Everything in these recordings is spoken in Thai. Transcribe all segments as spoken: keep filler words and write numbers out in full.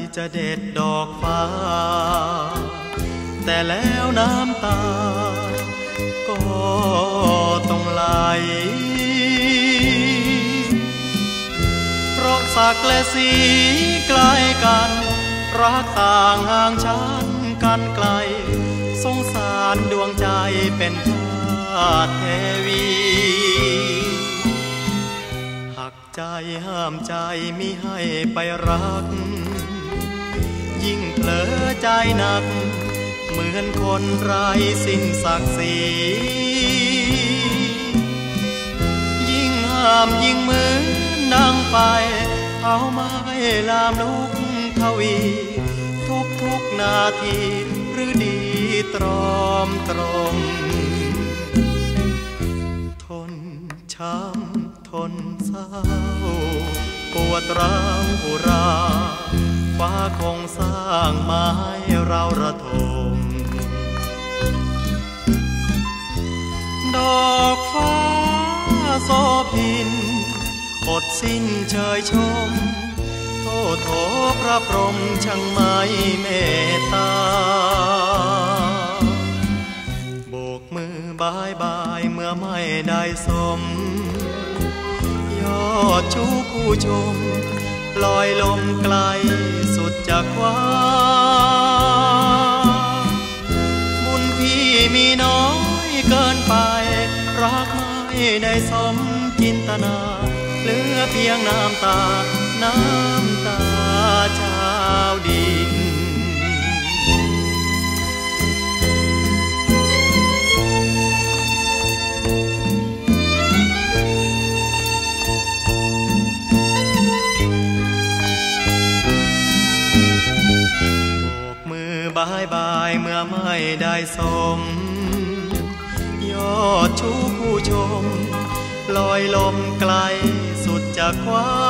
จะเด็ดดอกฟ้าแต่แล้วน้ำตาก็ต้องไหลเพราะสักและสีใกล้กันรักต่างห่างชั้นกันไกลสงสารดวงใจเป็นทาสเทวีหักใจห้ามใจมิให้ไปรักยิ่งเผลอใจหนักเหมือนคนไร้สิ้นศักดิ์ศรียิ่งห้ามยิ่งเหมือนดังไฟเอาไม้ลามลุกทวีทุกทุกนาทีหรือดีตรอมตรมทนช้ำทนเศร้าปวดร้าวอุราฟ้าคงสร้างมาให้เราระทมดอกฟ้าโสพินอดสิ้นเชยชมโทษโถพระพรหมช่างไม่เมตตาโบกมือบายบายเมื่อไม่ได้สมยอดชูคู่ชมลอยลมไกลสุดจากว้าบุญพี่มีน้อยเกินไปรักไม่ได้สมจินตนาเหลือเพียงน้ำตาน้ำตาชาวดินบายบายเมื่อไม่ได้สมยอดชูผู้ชมลอยลมไกลสุดจากว้า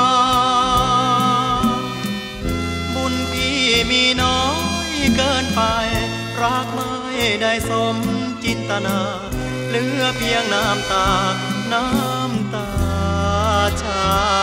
บุญพี่มีน้อยเกินไปรักไม่ได้สมจินตนาเหลือเพียงน้ำตาน้ำตาชา